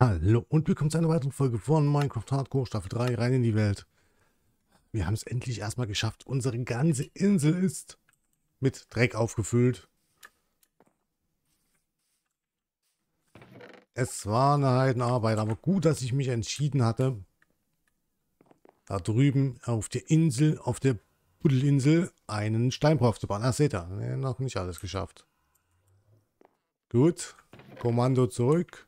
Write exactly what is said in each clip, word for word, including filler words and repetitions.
Hallo und willkommen zu einer weiteren Folge von Minecraft Hardcore Staffel drei, rein in die Welt. Wir haben es endlich erstmal geschafft. Unsere ganze Insel ist mit Dreck aufgefüllt. Es war eine Heidenarbeit, aber gut, dass ich mich entschieden hatte, da drüben auf der Insel, auf der Buddelinsel, einen Steinbruch aufzubauen. Ah, seht ihr, nee, noch nicht alles geschafft. Gut, Kommando zurück.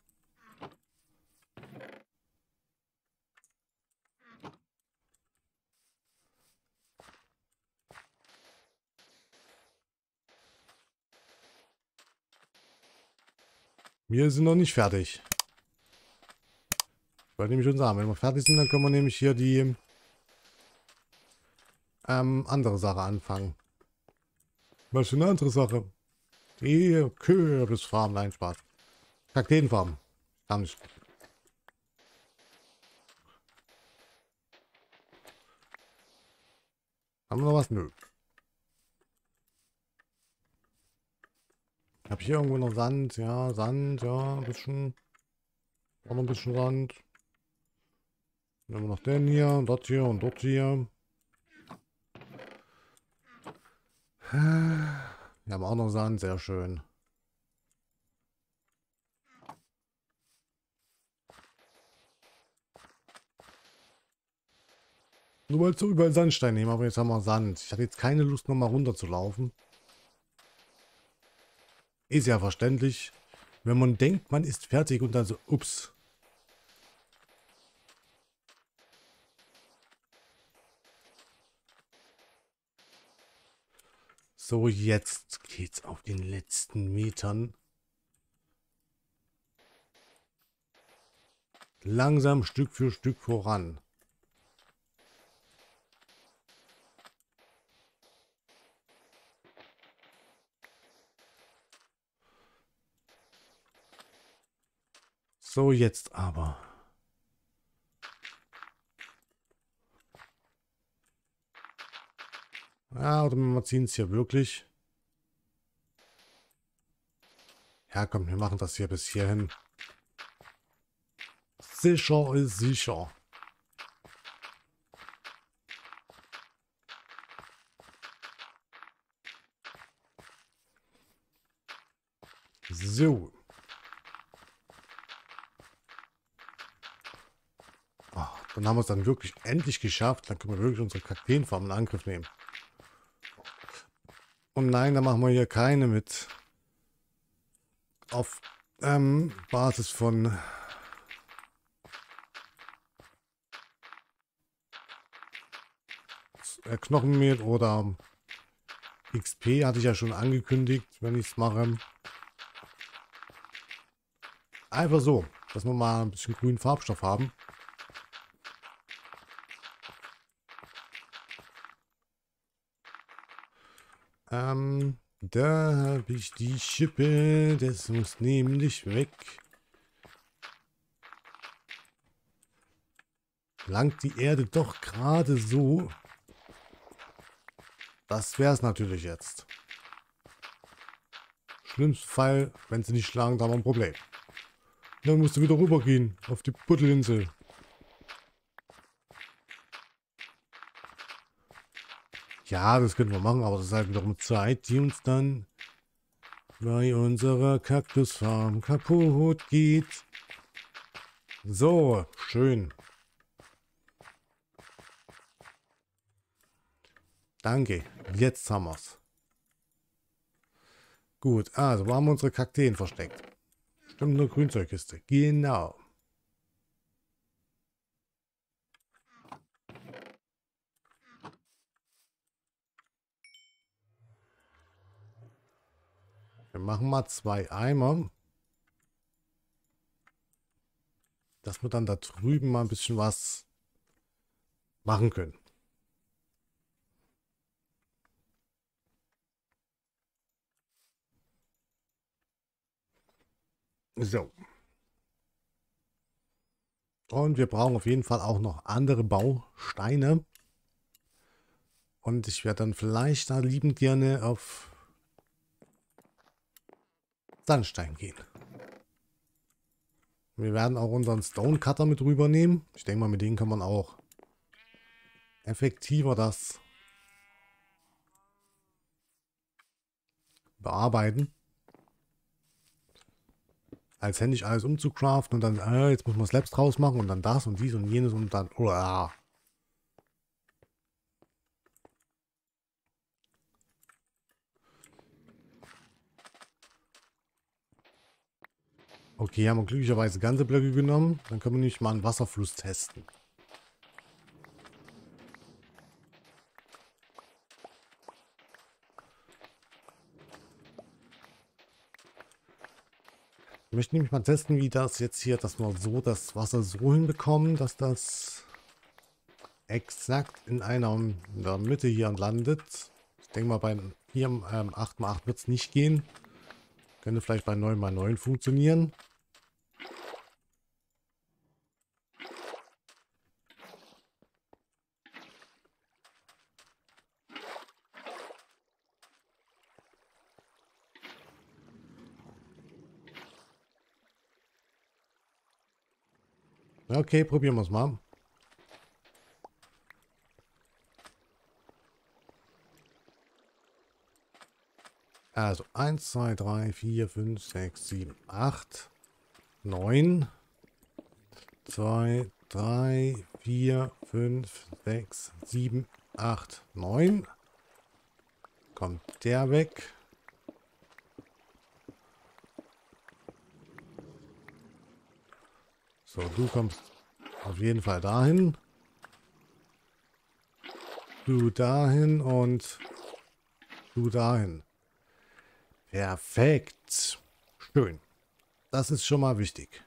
Wir sind noch nicht fertig. Ich wollte nämlich schon sagen, wenn wir fertig sind, dann können wir nämlich hier die ähm, andere Sache anfangen. Was für eine andere Sache? Die Kürbisfarm, nein, Spaß. Kakteenfarm. Gar nicht. Haben wir noch was? Nö. Hab ich hier irgendwo noch Sand? Ja, Sand, ja, ein bisschen. Auch noch ein bisschen Sand. Dann haben wir noch den hier, dort hier und dort hier. Wir haben auch noch Sand, sehr schön. Du wolltest so überall Sandstein nehmen, aber jetzt haben wir Sand. Ich hatte jetzt keine Lust, nochmal runter zu laufen. Ist ja verständlich. Wenn man denkt, man ist fertig und dann so, ups. So, jetzt geht's auf den letzten Metern. Langsam Stück für Stück voran. So, jetzt aber. Ja, oder wir ziehen es hier wirklich. Ja, komm, wir machen das hier bis hierhin. Sicher ist sicher. So. Oh, dann haben wir es dann wirklich endlich geschafft. Dann können wir wirklich unsere Kakteenfarm in Angriff nehmen. Und nein, da machen wir hier keine mit. Auf ähm, Basis von äh, Knochenmehl oder X P hatte ich ja schon angekündigt, wenn ich es mache. Einfach so, dass wir mal ein bisschen grünen Farbstoff haben. Ähm, da habe ich die Schippe. Das muss nämlich weg. Langt die Erde doch gerade so. Das wäre es natürlich jetzt. Schlimmsten Fall, wenn sie nicht schlagen, da haben wir ein Problem. Dann musst du wieder rübergehen auf die Buddelinsel. Ja, das können wir machen, aber das ist halt wiederum Zeit, die uns dann bei unserer Kaktusfarm kaputt geht. So, schön. Danke, jetzt haben wir's. Gut, also wo haben wir unsere Kakteen versteckt? Stimmt, eine Grünzeugkiste. Genau. Wir machen mal zwei Eimer. Dass wir dann da drüben mal ein bisschen was machen können. So. Und wir brauchen auf jeden Fall auch noch andere Bausteine. Und ich werde dann vielleicht da liebend gerne auf Sandstein gehen. Wir werden auch unseren Stone Cutter mit rübernehmen. Ich denke mal, mit denen kann man auch effektiver das bearbeiten. Als händisch alles umzucraften und dann, äh, jetzt muss man Slabs draus machen und dann das und dies und jenes und dann, uah. Okay, haben wir glücklicherweise ganze Blöcke genommen. Dann können wir nämlich mal einen Wasserfluss testen. Ich möchte nämlich mal testen, wie das jetzt hier, dass wir so das Wasser so hinbekommen, dass das exakt in einer in der Mitte hier landet. Ich denke mal, bei hier ähm, acht mal acht wird es nicht gehen. Könnte vielleicht bei neun mal neun funktionieren. Okay, probieren wir es mal. Also eins, zwei, drei, vier, fünf, sechs, sieben, acht, neun. zwei, drei, vier, fünf, sechs, sieben, acht, neun. Kommt der weg. So, du kommst auf jeden Fall dahin. Du dahin und du dahin. Perfekt. Schön. Das ist schon mal wichtig.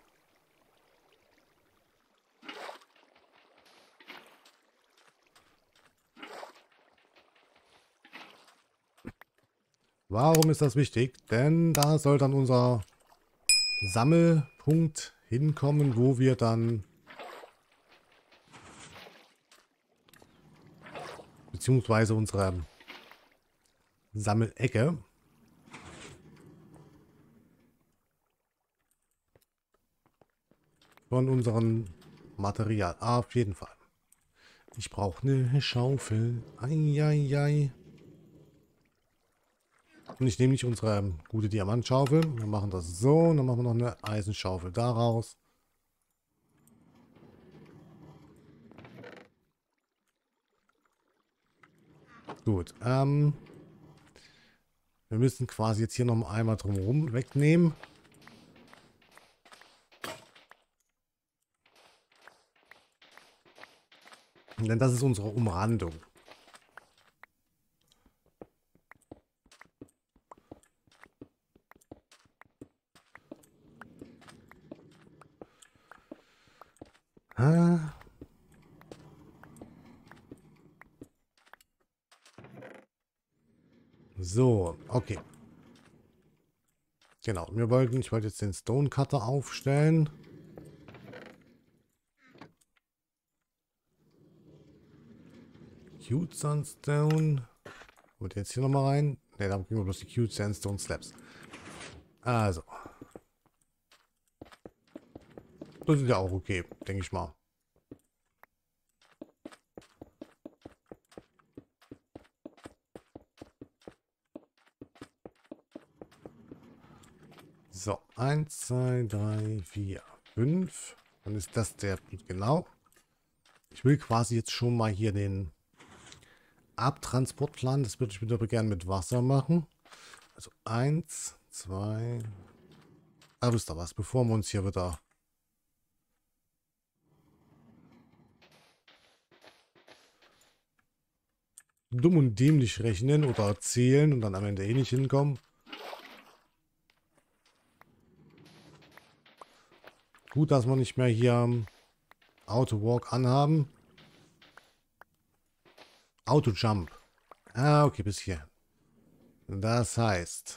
Warum ist das wichtig? Denn da soll dann unser Sammelpunkt hinkommen, wo wir dann beziehungsweise unsere Sammelecke von unserem Material. Ah, auf jeden Fall. Ich brauche eine Schaufel. Eieiei. Und ich nehme nicht unsere gute Diamantschaufel. Wir machen das so. Und dann machen wir noch eine Eisenschaufel daraus. Gut. Ähm, wir müssen quasi jetzt hier noch einmal drumherum wegnehmen. Denn das ist unsere Umrandung. So, okay. Genau, wir wollten, ich wollte jetzt den Stone Cutter aufstellen. Cute Sandstone. Und jetzt hier nochmal rein. Ne, da kriegen wir bloß die Cute Sandstone Slabs. Also. Das ist ja auch okay, denke ich mal. So, eins, zwei, drei, vier, fünf. Dann ist das der, genau. Ich will quasi jetzt schon mal hier den Abtransportplan. Das würde ich wieder gerne mit Wasser machen. Also eins, zwei. Ah, wisst ihr was, bevor wir uns hier wieder dumm und dämlich rechnen oder erzählen und dann am Ende eh nicht hinkommen. Gut, dass wir nicht mehr hier Auto-Walk anhaben. Auto-Jump. Ah, okay, bis hier. Das heißt...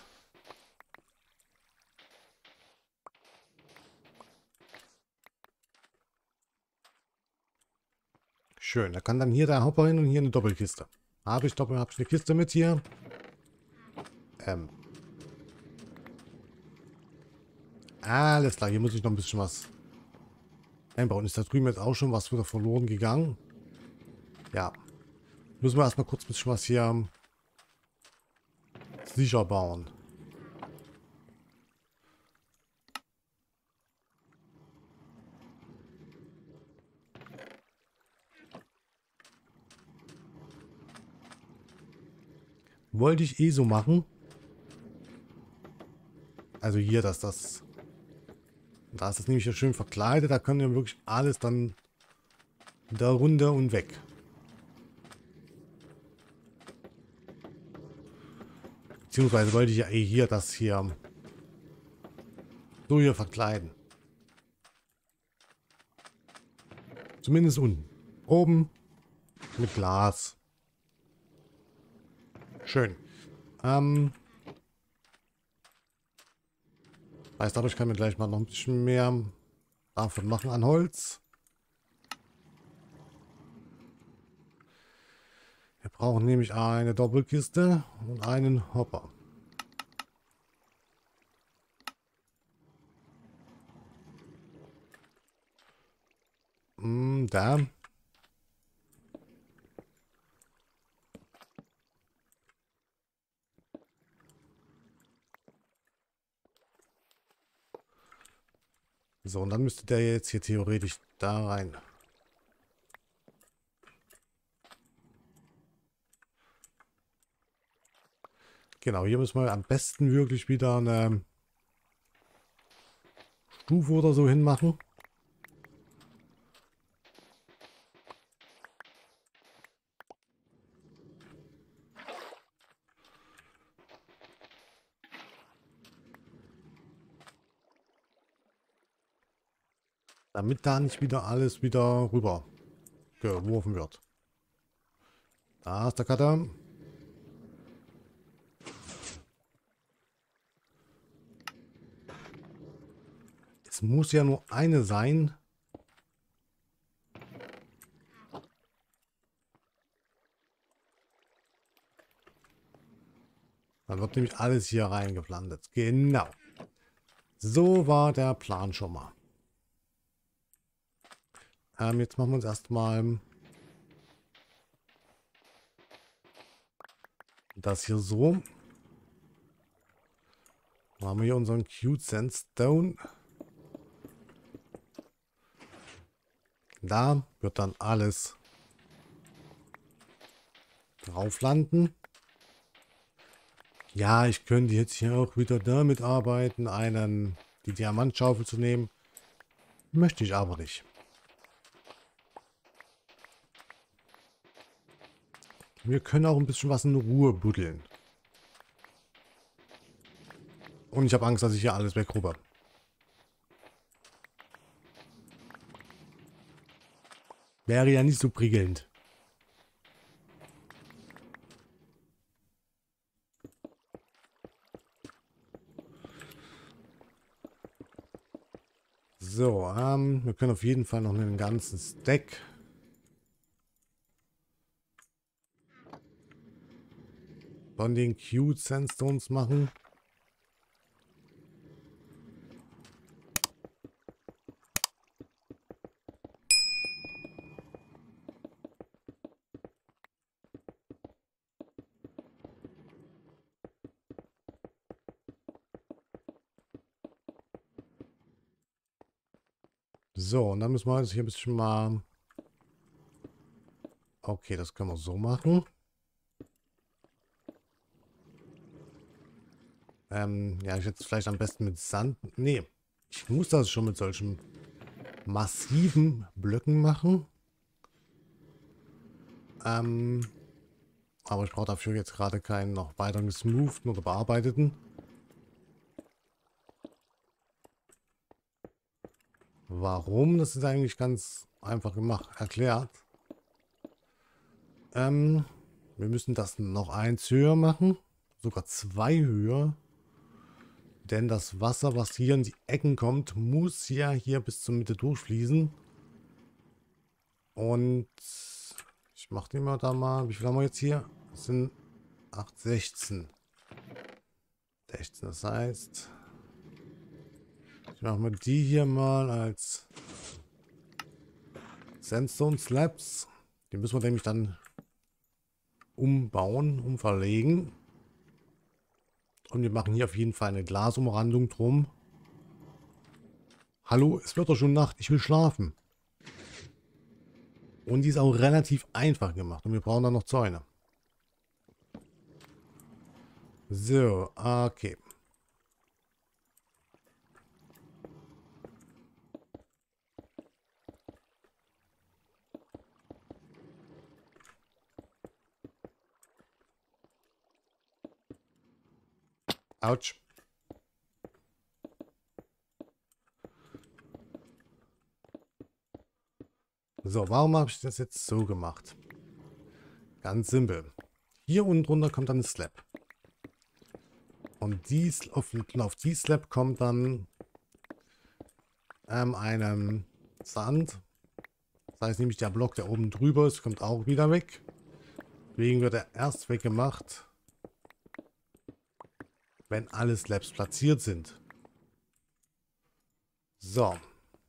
Schön, da kann dann hier der Hopper hin und hier eine Doppelkiste. Habe ich Doppel, habe ich eine Kiste mit hier? Ähm. Alles klar, hier muss ich noch ein bisschen was einbauen. Ist da drüben jetzt auch schon was wieder verloren gegangen? Ja. Müssen wir erstmal kurz ein bisschen was hier sicher bauen. Wollte ich eh so machen. Also hier, dass das... Da ist das nämlich ja schön verkleidet. Da können wir wirklich alles dann da runter und weg. Beziehungsweise wollte ich ja eh hier das hier so hier verkleiden. Zumindest unten. Oben mit Glas. Schön. Ähm... Weiß, dadurch kann mir gleich mal noch ein bisschen mehr davon machen an Holz. Wir brauchen nämlich eine Doppelkiste und einen Hopper. Hm, da. So, und dann müsste der jetzt hier theoretisch da rein. Genau, hier müssen wir am besten wirklich wieder eine Stufe oder so hinmachen. Damit da nicht wieder alles wieder rüber geworfen wird. Da ist der Cutter. Es muss ja nur eine sein. Dann wird nämlich alles hier reingeplantet. Genau. So war der Plan schon mal. Ähm, jetzt machen wir uns erstmal das hier so. Dann haben wir hier unseren Cute Sandstone. Da wird dann alles drauf landen. Ja, ich könnte jetzt hier auch wieder damit arbeiten, einen die Diamantschaufel zu nehmen. Möchte ich aber nicht. Wir können auch ein bisschen was in Ruhe buddeln. Und ich habe Angst, dass ich hier alles wegrubbe. Wäre ja nicht so prickelnd. So, ähm, wir können auf jeden Fall noch einen ganzen Stack von den Cute Sandstones machen. So, und dann müssen wir jetzt hier ein bisschen mal... Okay, das können wir so machen. Ähm, ja, ich hätte es vielleicht am besten mit Sand... Nee, ich muss das schon mit solchen massiven Blöcken machen. Ähm, aber ich brauche dafür jetzt gerade keinen noch weiteren gesmoothen oder bearbeiteten. Warum? Das ist eigentlich ganz einfach gemacht, erklärt. Ähm, wir müssen das noch eins höher machen. Sogar zwei höher. Denn das Wasser, was hier in die Ecken kommt, muss ja hier bis zur Mitte durchfließen. Und ich mache den mal da mal. Wie viel haben wir jetzt hier? Das sind acht, sechzehn. sechzehn, das heißt... Ich mache mal die hier mal als Sandstone Slabs. Die müssen wir nämlich dann umbauen, umverlegen. Und wir machen hier auf jeden Fall eine Glasumrandung drum. Hallo, es wird doch schon Nacht, ich will schlafen. Und die ist auch relativ einfach gemacht. Und wir brauchen dann noch Zäune. So, okay. Autsch. So, warum habe ich das jetzt so gemacht? Ganz simpel. Hier unten drunter kommt dann ein Slab. Und dies, auf, auf die Slab kommt dann ähm, einem Sand. Das heißt nämlich, der Block, der oben drüber ist, kommt auch wieder weg. Deswegen wird er erst weggemacht, wenn alle Slabs platziert sind. So.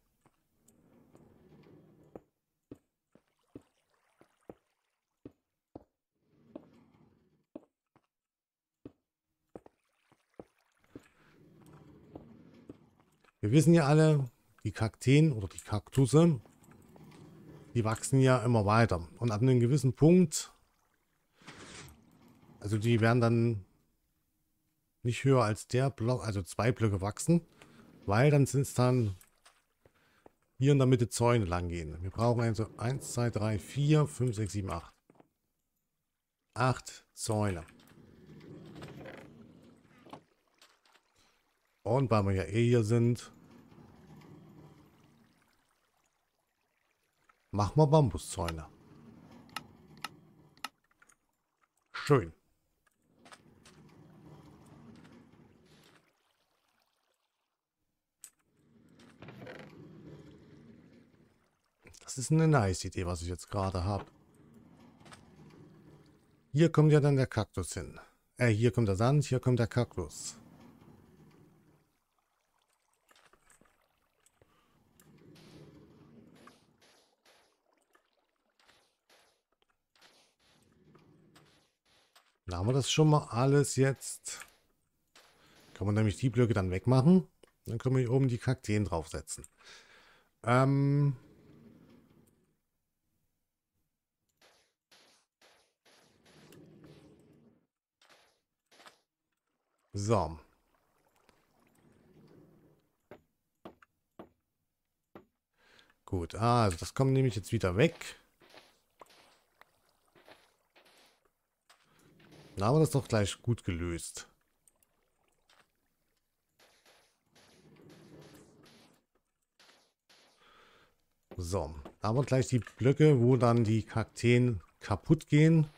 Wir wissen ja alle, die Kakteen oder die Kaktusse, die wachsen ja immer weiter. Und ab einem gewissen Punkt, also die werden dann nicht höher als der Block, also zwei Blöcke wachsen, weil dann sind es dann hier in der Mitte Zäune lang gehen. Wir brauchen also eins, zwei, drei, vier, fünf, sechs, sieben, acht. acht Zäune. Und weil wir ja eh hier sind, machen wir Bambuszäune. Schön. Das ist eine nice Idee, was ich jetzt gerade habe. Hier kommt ja dann der Kaktus hin. Äh, hier kommt der Sand, hier kommt der Kaktus. Dann haben wir das schon mal alles jetzt. Kann man nämlich die Blöcke dann wegmachen. Dann können wir hier oben die Kakteen draufsetzen. Ähm... So. Gut, also das kommt nämlich jetzt wieder weg. Dann haben wir das doch gleich gut gelöst. So, da haben wir gleich die Blöcke, wo dann die Kakteen kaputt gehen.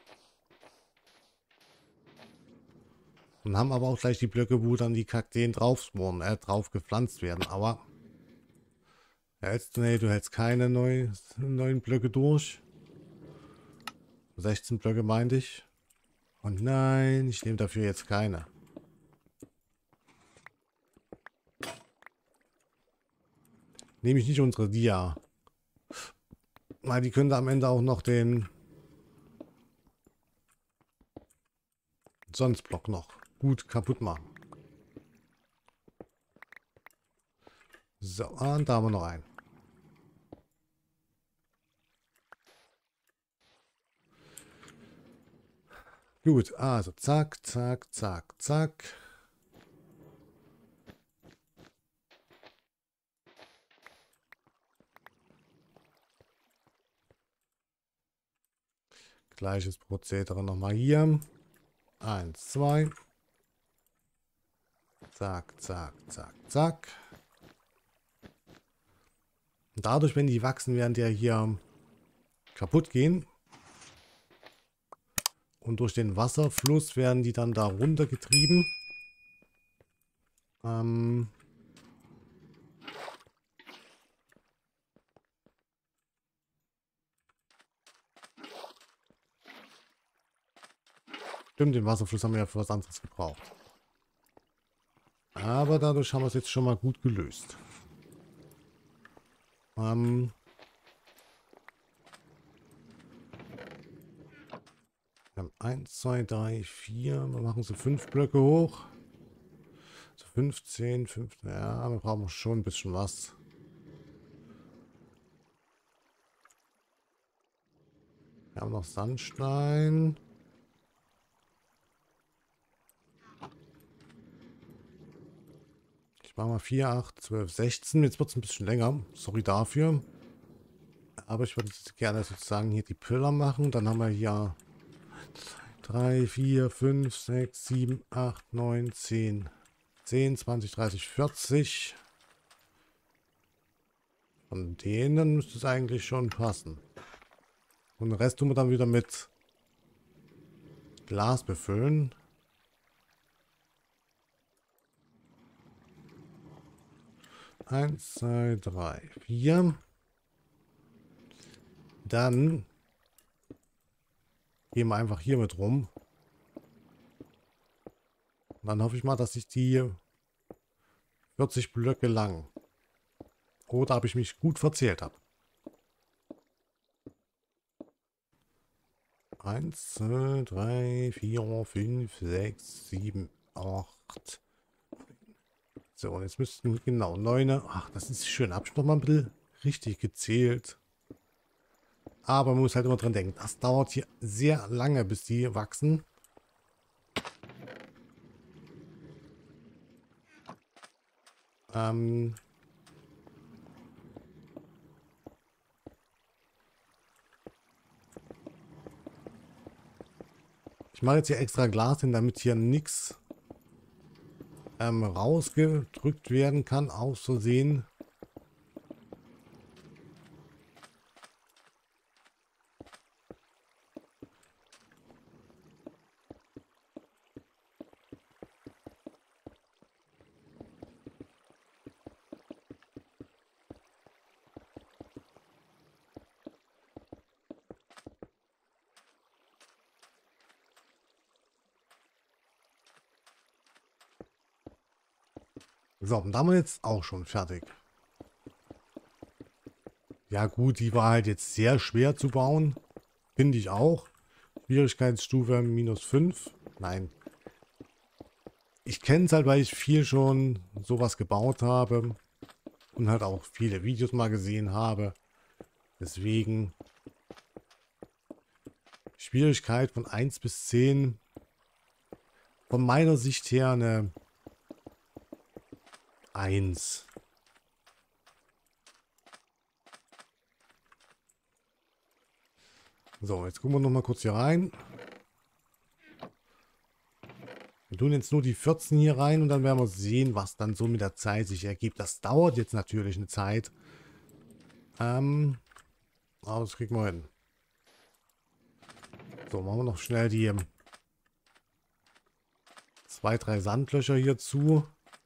Und haben aber auch gleich die Blöcke, wo dann die Kakteen drauf spawnen, äh, drauf gepflanzt werden. Aber hältst du, nee, du hältst keine neu, neuen Blöcke durch. sechzehn Blöcke meinte ich. Und nein, ich nehme dafür jetzt keine. Nehme ich nicht unsere Dia. Weil die könnte am Ende auch noch den Sonnensblock noch gut kaputt machen. So, und da haben wir noch einen. Gut, also zack, zack, zack, zack. Gleiches Prozedere nochmal hier. Eins, zwei. Zack, zack, zack, zack. Und dadurch, wenn die wachsen, werden die ja hier kaputt gehen. Und durch den Wasserfluss werden die dann da runter getrieben. Ähm Stimmt, den Wasserfluss haben wir ja für was anderes gebraucht. Aber dadurch haben wir es jetzt schon mal gut gelöst. Ähm eins, zwei, drei, vier. Wir machen so fünf Blöcke hoch. So fünfzehn, fünfzehn. Ja, wir brauchen schon ein bisschen was. Wir haben noch Sandstein. Ich mache mal vier, acht, zwölf, sechzehn. Jetzt wird es ein bisschen länger. Sorry dafür. Aber ich würde jetzt gerne sozusagen hier die Pillar machen. Dann haben wir hier drei, vier, fünf, sechs, sieben, acht, neun, zehn. zehn, zwanzig, dreißig, vierzig. Von denen müsste es eigentlich schon passen. Und den Rest tun wir dann wieder mit Glas befüllen. Eins, zwei, drei, vier. Dann gehen wir einfach hier mit rum. Dann hoffe ich mal, dass ich die vierzig Blöcke lang. Oder ob ich mich gut verzählt habe. eins, zwei, drei, vier, fünf, sechs, sieben, acht. So, und jetzt müssten genau neun. Ach, das ist schön. Hab ich noch mal ein bisschen richtig gezählt. Aber man muss halt immer dran denken. Das dauert hier sehr lange, bis die wachsen. Ähm. Ich mache jetzt hier extra Glas hin, damit hier nichts ähm, rausgedrückt werden kann, aus Versehen. So, und da haben wir jetzt auch schon fertig. Ja gut, die war halt jetzt sehr schwer zu bauen. Finde ich auch. Schwierigkeitsstufe minus fünf. Nein. Ich kenne es halt, weil ich viel schon sowas gebaut habe. Und halt auch viele Videos mal gesehen habe. Deswegen Schwierigkeit von eins bis zehn. Von meiner Sicht her eine eins. So, jetzt gucken wir noch mal kurz hier rein. Wir tun jetzt nur die vierzehn hier rein und dann werden wir sehen, was dann so mit der Zeit sich ergibt. Das dauert jetzt natürlich eine Zeit. Ähm, aber das kriegen wir hin. So, machen wir noch schnell die zwei, drei Sandlöcher hier zu.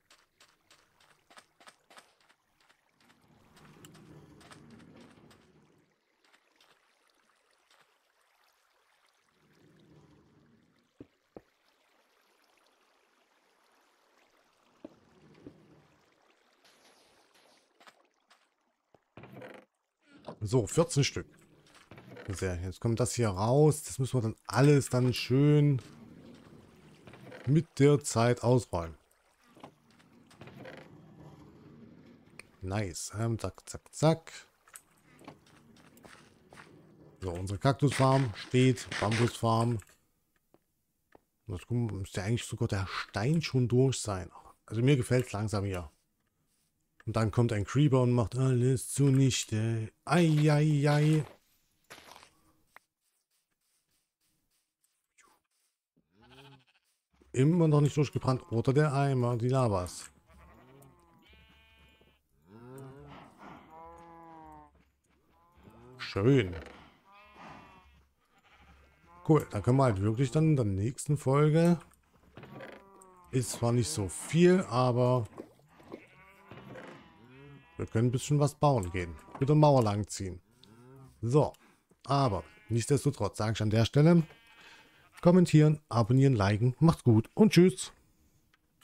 So, vierzehn Stück. Sehr, jetzt kommt das hier raus. Das müssen wir dann alles dann schön mit der Zeit ausräumen. Nice. Ähm, zack, zack, zack. So, unsere Kaktusfarm steht. Bambusfarm. Das müsste eigentlich sogar der Stein schon durch sein. Also mir gefällt es langsam hier. Und dann kommt ein Creeper und macht alles zunichte. Eieiei. Ei, ei. Immer noch nicht durchgebrannt. Oder der Eimer, die Lavas. Schön. Cool, da können wir halt wirklich dann in der nächsten Folge. Ist zwar nicht so viel, aber wir können ein bisschen was bauen gehen. Mit der Mauer langziehen. So, aber nichtsdestotrotz sage ich an der Stelle, kommentieren, abonnieren, liken, macht's gut und tschüss.